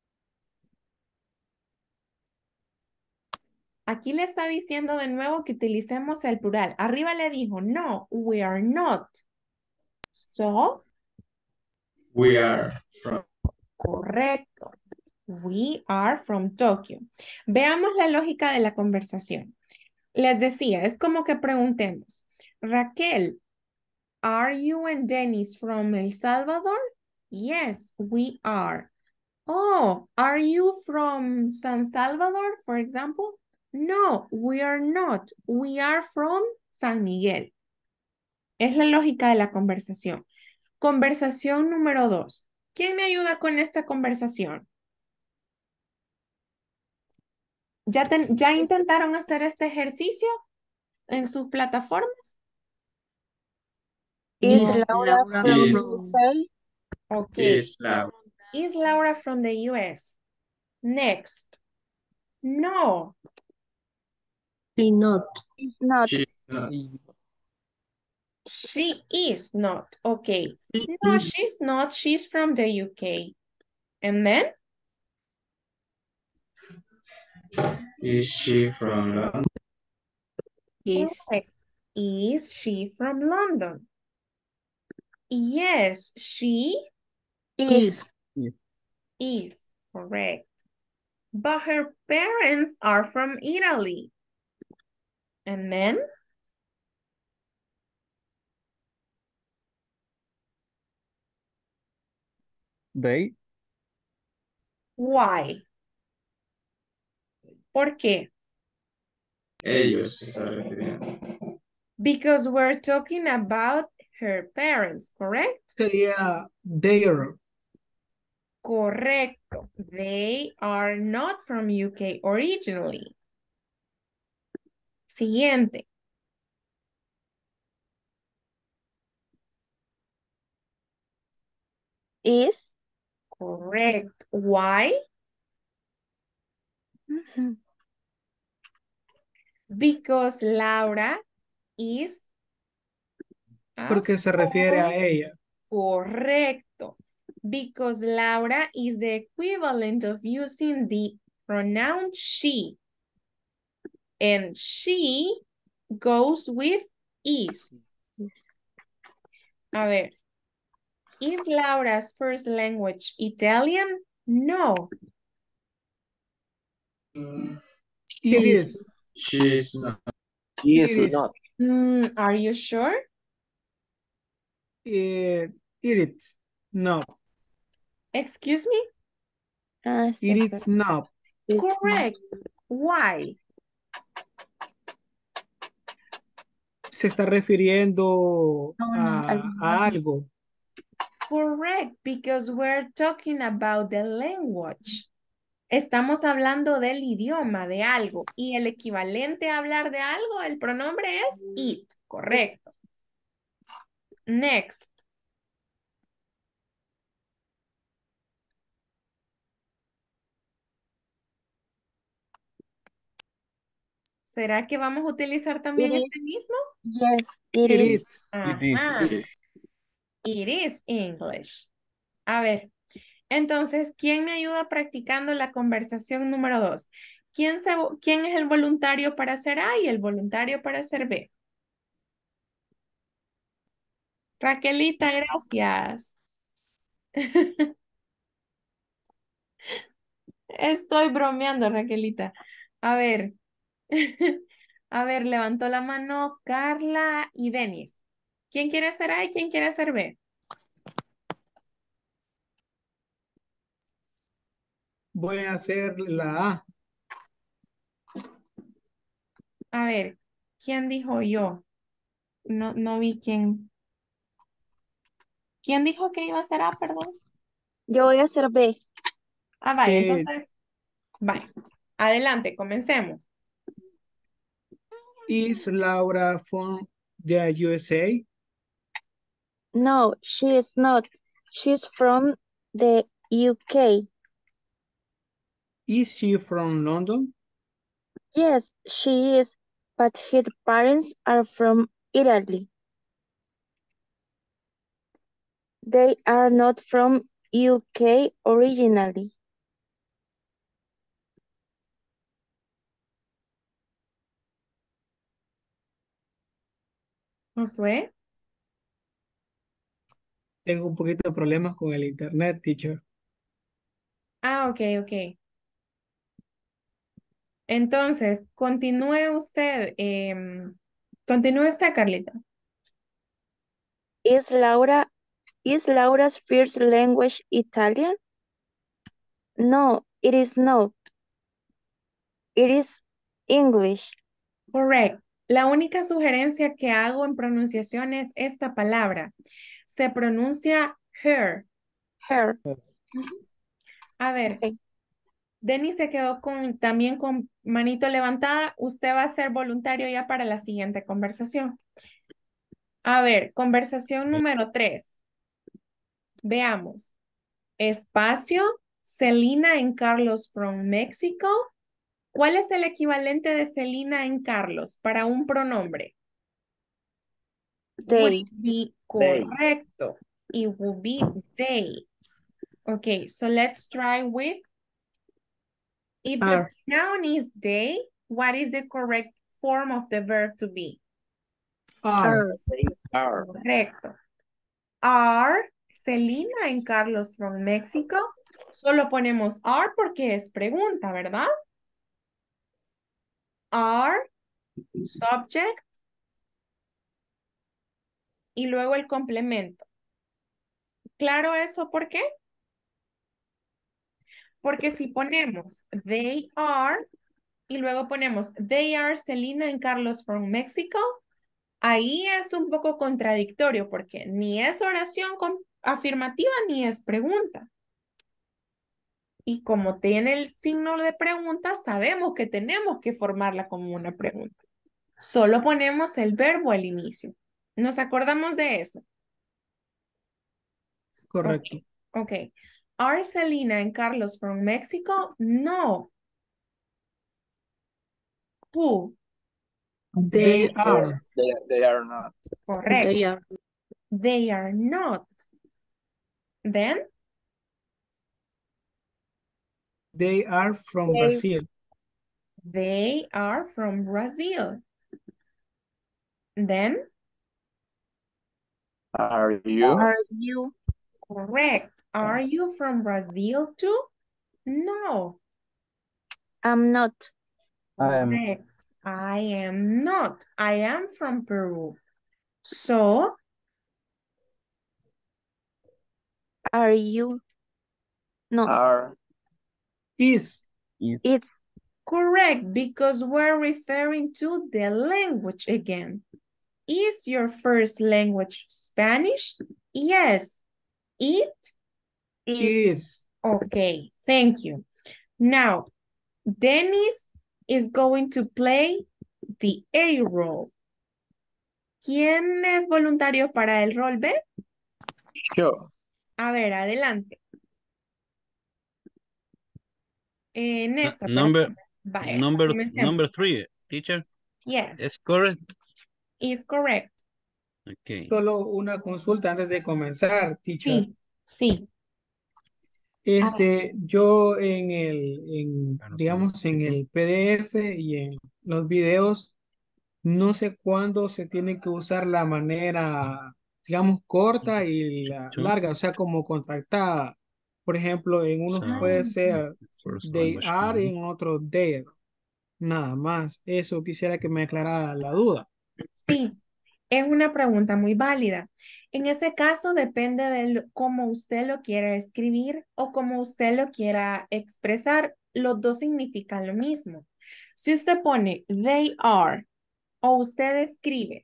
Aquí le está diciendo de nuevo que utilicemos el plural. Arriba le dijo, no, we are not. So, We are from correcto. We are from Tokyo. Veamos la lógica de la conversación. Les decía, es como que preguntemos, Raquel, are you and Dennis from El Salvador? Yes, we are. Oh, are you from San Salvador, for example? No, we are not. We are from San Miguel. Es la lógica de la conversación. Conversación número dos. ¿Quién me ayuda con esta conversación? ¿Ya, ten- ¿Ya intentaron hacer este ejercicio en sus plataformas? Is Is Laura Laura from Is, U K? Ok. is Laura. Is Laura from the U S? Next. No. she not? Is not. She not. She is not. Okay. She No, is. she's not. She's from the U K. And then? Is she from London? Is Correct. Is she from London? Yes, she Is. Is. is. Correct. But her parents are from Italy. And then? They, Why? ¿Por qué? Ellos se está refiriendo. Because we're talking about her parents, correct? Sería their. Correcto. They are not from U K originally. Siguiente. Is. Correct. Why? Mhm. Because Laura is a Porque se refiere a ella. correcto. Because Laura is the equivalent of using the pronoun she. And she goes with is. A ver. Is Laura's first language Italian? No. It is. She is not. It is. Mm, are you sure? It, it is not. Excuse me? Ah, sí, It pero is not. it's not. Correct. Why? Se está refiriendo No, no, a, al- a algo. Correct, because we're talking about the language. Estamos hablando del idioma, de algo. Y el equivalente a hablar de algo, el pronombre es it. Correcto. Next. ¿Será que vamos a utilizar también It is. este mismo? Yes, it It is. is. it is. Ajá. Is. It is English. A ver, entonces, ¿quién me ayuda practicando la conversación número dos? ¿Quién, se, ¿Quién es el voluntario para hacer A y el voluntario para hacer B? Raquelita, gracias. Estoy bromeando, Raquelita. A ver. A ver, levantó la mano Carla y Denis. ¿Quién quiere hacer A y quién quiere hacer B? Voy a hacer la A. A ver, ¿quién dijo yo? No, no vi quién. ¿Quién dijo que iba a hacer A, perdón? Yo voy a hacer B. Ah, vaya, Eh, entonces, vaya. Adelante, comencemos. is Laura from the U S A? No, she is not. She's from the U K. Is she from London? Yes, she is, but her parents are from Italy. They are not from U K originally. Josué. Tengo un poquito de problemas con el internet, teacher. Ah, ok, ok. Entonces, continúe usted. em, continúe usted, Carlita. Is Laura is Laura's first language Italian? No, it is not. It is English. Correct. La única sugerencia que hago en pronunciación es esta palabra. Se pronuncia her. Her. Ujú. A ver, Okay. Denis se quedó con, también con manito levantada. Usted va a ser voluntario ya para la siguiente conversación. A ver, conversación número tres. Veamos. Espacio, Selena en Carlos from Mexico. ¿Cuál es el equivalente de Selena en Carlos para un pronombre? Would They. it be They. correcto? It would be they. Okay, so let's try with, if the Are. noun is they, what is the correct form of the verb to be? Are. Are. They are. Correcto. Are Selena and Carlos from Mexico. Solo ponemos are porque es pregunta, ¿verdad? Are, subject, y luego el complemento. ¿Claro eso por qué? Porque si ponemos they are y luego ponemos they are Selena and Carlos from Mexico, ahí es un poco contradictorio porque ni es oración con- afirmativa ni es pregunta. Y como tiene el signo de pregunta, sabemos que tenemos que formarla como una pregunta. Solo ponemos el verbo al inicio. ¿Nos acordamos de eso? Correcto. Ok. Are Selena and Carlos from Mexico? No. Who? They are. They, they are not. Correct. They are. They are not. Then, They are from They. Brazil. they are from Brazil. Then, Are you? Are you? correct. Are you from Brazil too? No. I'm not. I am. Correct. I am not. I am from Peru. So, Are you? No. Are. Is. Is. It's. correct, because we're referring to the language again. Is your first language Spanish? Yes. It? Is. Is. Okay, thank you. Now, Dennis is going to play the A role. ¿Quién es voluntario para el rol B? Sure. A ver, adelante. Eh, Néstor, para- Number, vaya, number, comencemos. number three, teacher, Yes, is correct? is correct. Okay. Solo una consulta antes de comenzar, teacher. Sí, sí. Este, yo en el, en, digamos, en el P D F y en los videos, no sé cuándo se tiene que usar la manera, digamos, corta y la Sure. larga, o sea, como contractada. Por ejemplo, en unos So, puede ser first they language are y learning. en otros they. Nada más. Eso quisiera que me aclarara la duda. Sí, es una pregunta muy válida. En ese caso depende de lo- cómo usted lo quiera escribir o cómo usted lo quiera expresar. Los dos significan lo mismo. Si usted pone they are o usted escribe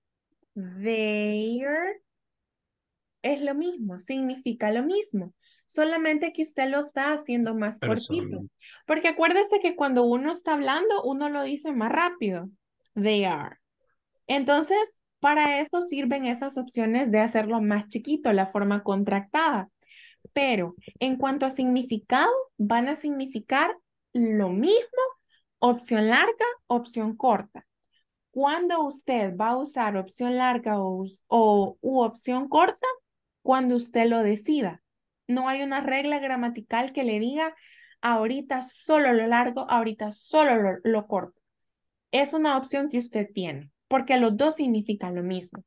their, es lo mismo, significa lo mismo. Solamente que usted lo está haciendo más cortito. Person. Porque acuérdese que cuando uno está hablando, uno lo dice más rápido. They are. Entonces, para eso sirven esas opciones de hacerlo más chiquito, la forma contractada. Pero en cuanto a significado, van a significar lo mismo, opción larga, opción corta. Cuando usted va a usar opción larga o, us- o u opción corta, cuando usted lo decida. No hay una regla gramatical que le diga ahorita solo lo largo, ahorita solo lo, lo corto. Es una opción que usted tiene, porque los dos significan lo mismo.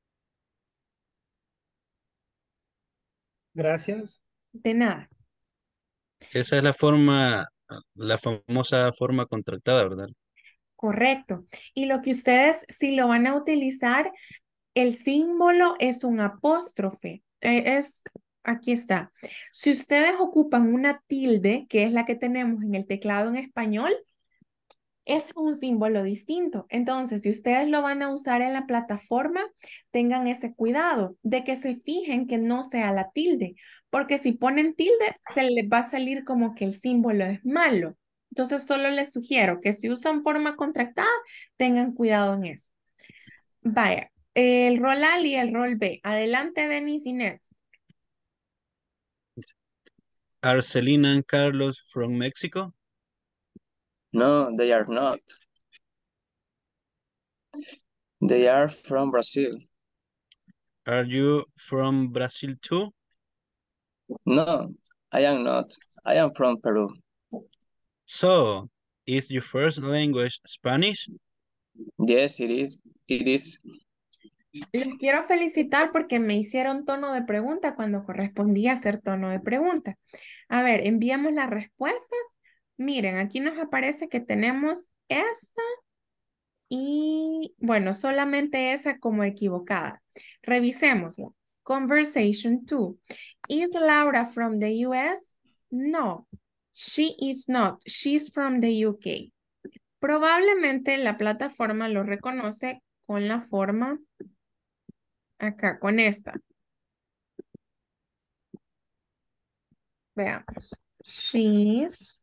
Gracias. De nada. Esa es la forma, la famosa forma contractada, ¿verdad? Correcto. Y lo que ustedes, si lo van a utilizar, el símbolo es un apóstrofe. Eh, es, aquí está. Si ustedes ocupan una tilde, que es la que tenemos en el teclado en español, es un símbolo distinto. Entonces, si ustedes lo van a usar en la plataforma, tengan ese cuidado de que se fijen que no sea la tilde, porque si ponen tilde, se les va a salir como que el símbolo es malo. Entonces, solo les sugiero que si usan forma contractada, tengan cuidado en eso. Vaya, el rol A y el rol B. Adelante, Denis y Nets. Are Selena and Carlos from Mexico? No, they are not. They are from Brazil. Are you from Brazil too? No, I am not. I am from Peru. So, is your first language Spanish? Yes, it is. It is. Les quiero felicitar porque me hicieron tono de pregunta cuando correspondía hacer tono de pregunta. A ver, enviamos las respuestas. Miren, aquí nos aparece que tenemos esta y, bueno, solamente esa como equivocada. Revisémosla. Conversation two. Is Laura from the U S? No, she is not. She's from the U K. Probablemente la plataforma lo reconoce con la forma acá, con esta. Veamos. She's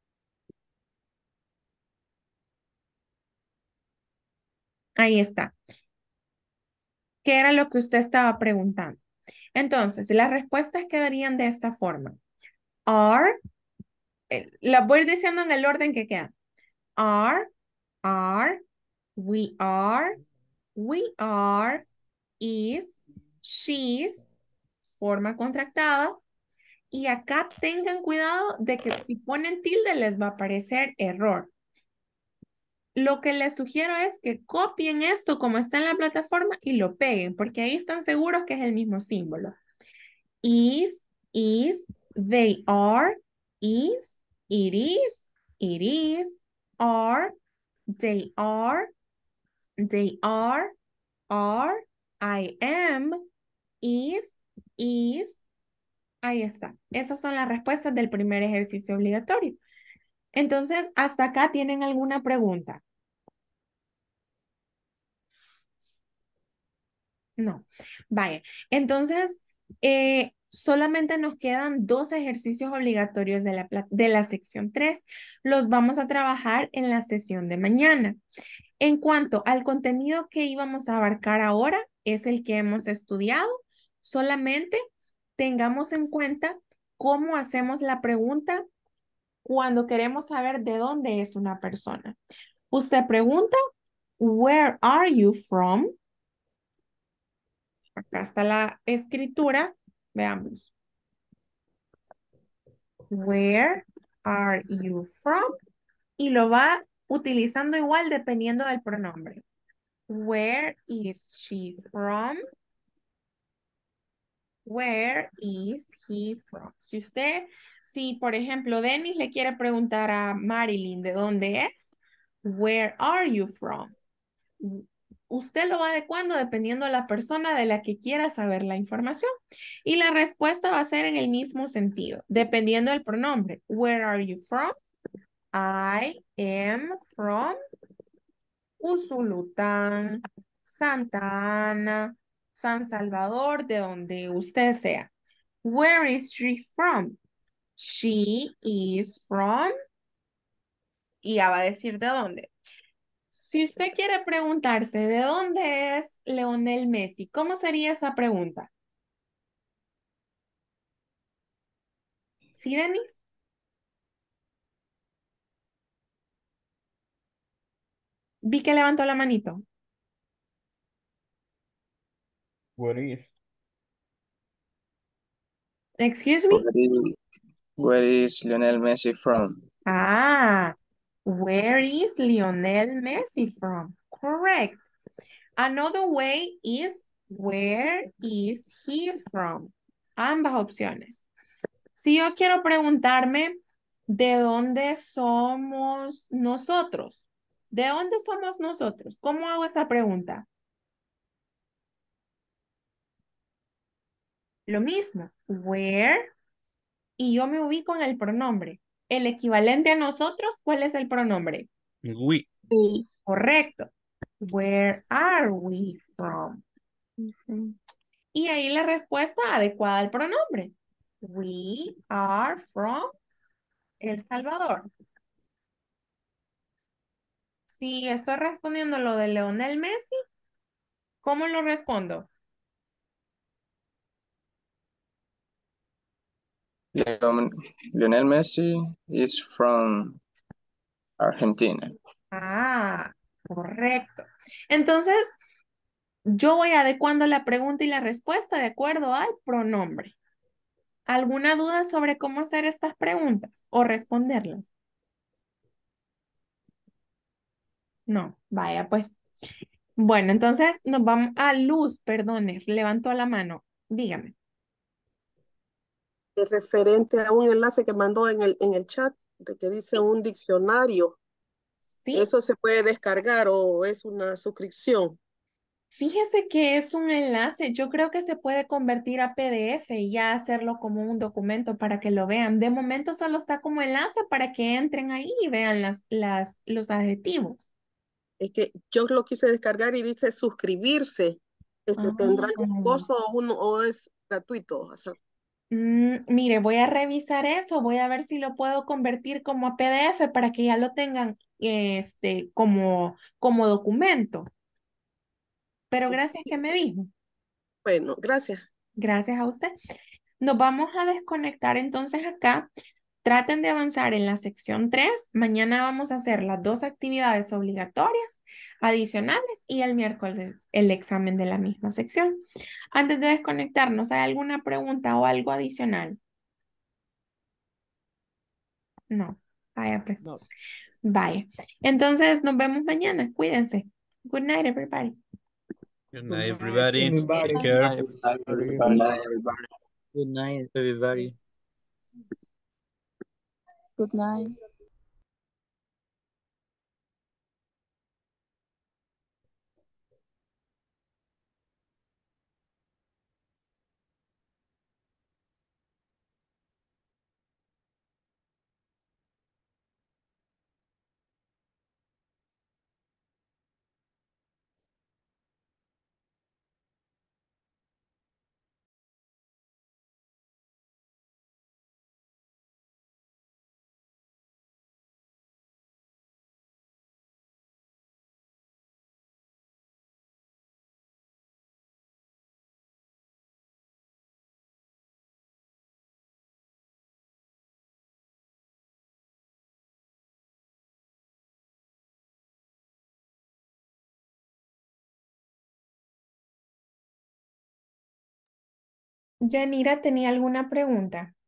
ahí está. ¿Qué era lo que usted estaba preguntando? Entonces, las respuestas quedarían de esta forma. Are, eh, las voy a ir diciendo en el orden que queda. Are, are, we are, we are, is, she's, forma contractada. Y acá tengan cuidado de que si ponen tilde les va a aparecer error. Lo que les sugiero es que copien esto como está en la plataforma y lo peguen, porque ahí están seguros que es el mismo símbolo. Is, is, they are, is, it is, it is, are, they are, they are, are, I am, is, is. Ahí está. Esas son las respuestas del primer ejercicio obligatorio. Entonces, ¿hasta acá tienen alguna pregunta? No. Vaya. Entonces, eh, solamente nos quedan dos ejercicios obligatorios de la, pla- de la sección tres. Los vamos a trabajar en la sesión de mañana. En cuanto al contenido que íbamos a abarcar ahora, es el que hemos estudiado. Solamente tengamos en cuenta cómo hacemos la pregunta cuando queremos saber de dónde es una persona. Usted pregunta, where are you from? Acá está la escritura. Veamos. Where are you from? Y lo va utilizando igual dependiendo del pronombre. Where is she from? Where is he from? Si usted, si por ejemplo Dennis le quiere preguntar a Marilyn de dónde es, where are you from? Usted lo va adecuando dependiendo de la persona de la que quiera saber la información. Y la respuesta va a ser en el mismo sentido, dependiendo del pronombre. Where are you from? I am from Usulután, Santa Ana, San Salvador, de donde usted sea. Where is she from? She is from. Y ya va a decir de dónde. Si usted quiere preguntarse de dónde es Leonel Messi, ¿cómo sería esa pregunta? ¿Sí, Denis? Vi que levantó la manito. Where is? Excuse me? Where is, where is Lionel Messi from? Ah, where is Lionel Messi from? Correct. Another way is, where is he from? Ambas opciones. Si yo quiero preguntarme, ¿de dónde somos nosotros? ¿De dónde somos nosotros? ¿Cómo hago esa pregunta? Lo mismo, where, y yo me ubico en el pronombre. El equivalente a nosotros, ¿cuál es el pronombre? We. We. Correcto. Where are we from? Ujú. Y ahí la respuesta adecuada al pronombre. We are from El Salvador. Si estoy respondiendo lo de Leonel Messi, ¿cómo lo respondo? Leon- Lionel Messi is from Argentina. Ah, correcto. Entonces, yo voy adecuando la pregunta y la respuesta de acuerdo al pronombre. ¿Alguna duda sobre cómo hacer estas preguntas o responderlas? No, vaya pues. Bueno, entonces nos vamos a Luz, perdone, levantó la mano. Dígame. Es referente a un enlace que mandó en el, en el chat de que dice un diccionario. Sí, ¿Eso se puede descargar o es una suscripción? fíjese que es un enlace. Yo creo que se puede convertir a P D F y ya hacerlo como un documento para que lo vean. De momento solo está como enlace para que entren ahí y vean las, las, los adjetivos. Es que yo lo quise descargar y dice suscribirse. Este, ¿tendrá Ah. algún costo o, uno, o es gratuito? O sea, Mm, mire, voy a revisar eso, voy a ver si lo puedo convertir como a P D F para que ya lo tengan este, como, como documento. Pero es- gracias que me dijo. bueno, gracias. Gracias a usted. Nos vamos a desconectar entonces acá. Traten de avanzar en la sección tres. Mañana vamos a hacer las dos actividades obligatorias adicionales y el miércoles el examen de la misma sección. Antes de desconectarnos, ¿hay alguna pregunta o algo adicional? No. Vaya pues. No. Vaya. Entonces nos vemos mañana. Cuídense. Good night, everybody. Good Good night, night, everybody. everybody. Take Good care. night, everybody. Good night, everybody. Good night, everybody. Good night. Yanira, ¿tenía alguna pregunta?